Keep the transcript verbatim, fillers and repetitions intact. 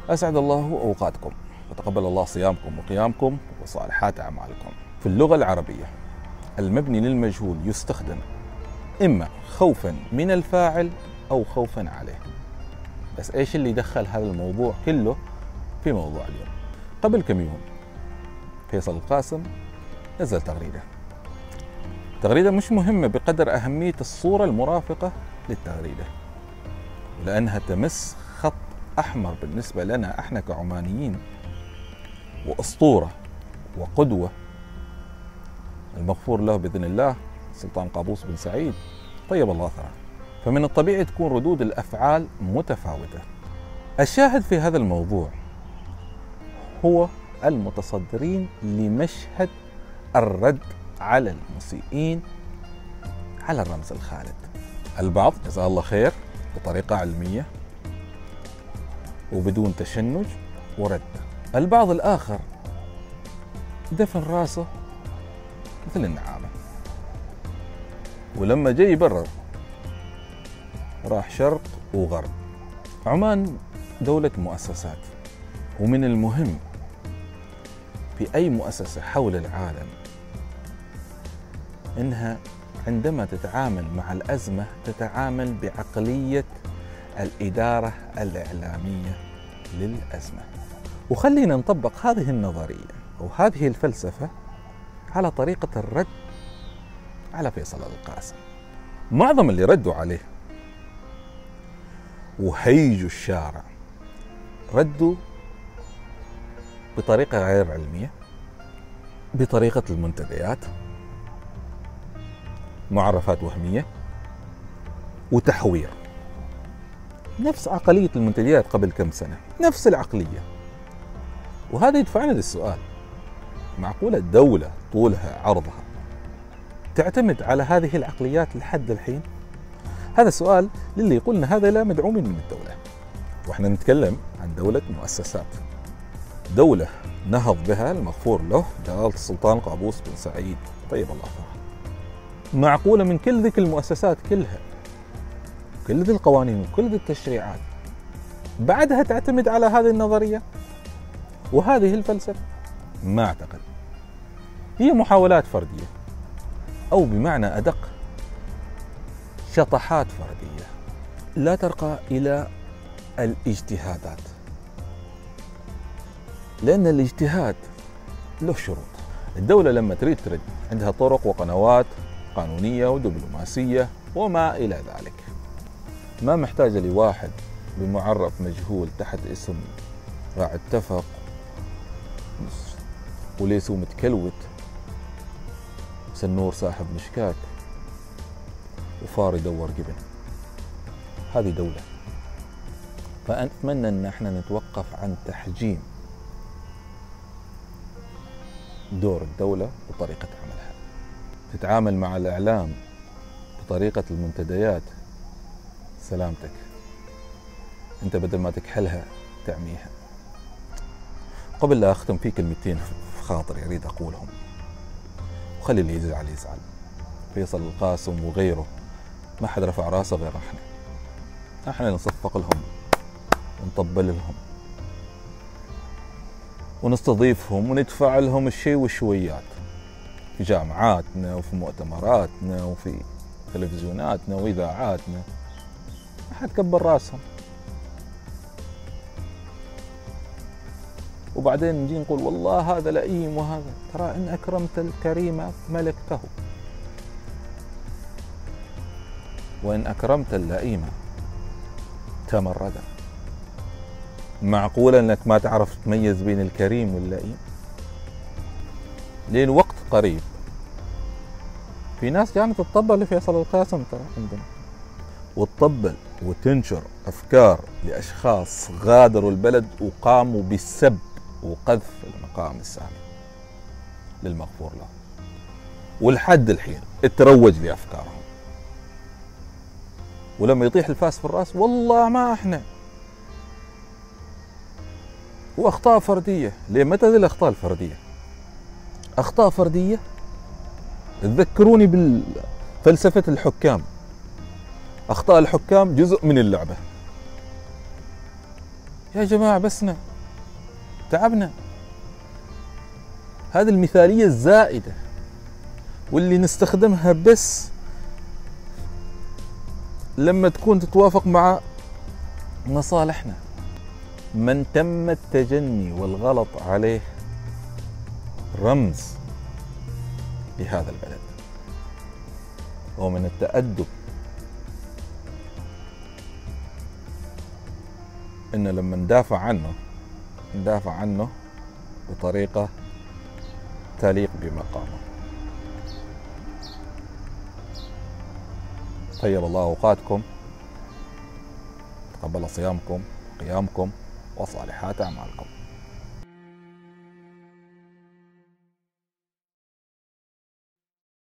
أسعد الله أوقاتكم وتقبل الله صيامكم وقيامكم وصالحات أعمالكم. في اللغة العربية المبني للمجهول يستخدم إما خوفا من الفاعل أو خوفا عليه. بس إيش اللي دخل هذا الموضوع كله في موضوع اليوم؟ قبل كم يوم فيصل القاسم نزل تغريدة تغريدة مش مهمة بقدر أهمية الصورة المرافقة للتغريدة، ولأنها تمس خط أحمر بالنسبة لنا احنا كعمانيين، وأسطورة وقدوة المغفور له بإذن الله سلطان قابوس بن سعيد طيب الله ثراه. فمن الطبيعي تكون ردود الأفعال متفاوتة. الشاهد في هذا الموضوع هو المتصدرين لمشهد الرد على المسيئين على الرمز الخالد. البعض جزاه الله خير بطريقة علمية وبدون تشنج ورد، البعض الآخر دفن راسه مثل النعامة، ولما جاي يبرر راح شرق وغرب. عمان دولة مؤسسات، ومن المهم في أي مؤسسة حول العالم إنها عندما تتعامل مع الأزمة تتعامل بعقلية الإدارة الإعلامية للأزمة. وخلينا نطبق هذه النظرية أو هذه الفلسفة على طريقة الرد على فيصل القاسم. معظم اللي ردوا عليه وهيجوا الشارع ردوا بطريقة غير علمية، بطريقة المنتديات، معرفات وهمية وتحوير، نفس عقلية المنتديات قبل كم سنة، نفس العقلية. وهذا يدفعنا للسؤال، معقولة الدولة طولها عرضها تعتمد على هذه العقليات لحد الحين؟ هذا سؤال للي يقولنا هذا لا مدعومين من الدولة، واحنا نتكلم عن دولة مؤسسات، دولة نهض بها المغفور له جلالة السلطان قابوس بن سعيد طيب الله ثراه. معقولة من كل ذيك المؤسسات كلها، كل ذي القوانين وكل ذي التشريعات بعدها تعتمد على هذه النظرية وهذه الفلسفة؟ ما أعتقد. هي محاولات فردية، أو بمعنى أدق شطحات فردية لا ترقى إلى الاجتهادات، لأن الاجتهاد له شروط. الدولة لما تريد ترد عندها طرق وقنوات قانونية ودبلوماسية وما إلى ذلك، ما محتاجة لواحد بمعرف مجهول تحت اسم راعي اتفق وليسو متكلوت سنور صاحب مشكاك وفار يدور جبن. هذه دولة. فأتمنى أن احنا نتوقف عن تحجيم دور الدولة وطريقة عملها. تتعامل مع الإعلام بطريقة المنتديات، سلامتك، أنت بدل ما تكحلها تعميها. قبل لا أختم في كلمتين في خاطري أريد أقولهم، وخلي اللي يزعل يزعل. فيصل القاسم وغيره ما حد رفع راسه غير احنا. احنا نصفق لهم ونطبل لهم ونستضيفهم وندفع لهم الشيء والشويات في جامعاتنا وفي مؤتمراتنا وفي تلفزيوناتنا وإذاعاتنا. ما حد كبر راسهم. وبعدين نجي نقول والله هذا لئيم وهذا. ترى إن أكرمت الكريم ملكته، وإن أكرمت اللئيم تمردا. معقولة أنك ما تعرف تميز بين الكريم واللئيم؟ لين وقت قريب في ناس كانت تطبل لفيصل القاسم ترى عندنا، وتطبل وتنشر أفكار لأشخاص غادروا البلد وقاموا بالسب وقذف المقام السامي للمغفور له، ولحد الحين تروج لأفكارهم. ولما يطيح الفاس في الراس والله ما احنا، واخطاء فرديه. ليه؟ متى ذي الاخطاء الفرديه؟ اخطاء فرديه تذكروني بالفلسفه الحكام. اخطاء الحكام جزء من اللعبه، يا جماعة بسنا، تعبنا. هذه المثالية الزائدة واللي نستخدمها بس لما تكون تتوافق مع مصالحنا. من تم التجني والغلط عليه رمز لهذا البلد. ومن التأدب إن لما ندافع عنه ندافع عنه بطريقة تليق بمقامه. طيب الله أوقاتكم، تقبل صيامكم قيامكم وصالحات أعمالكم.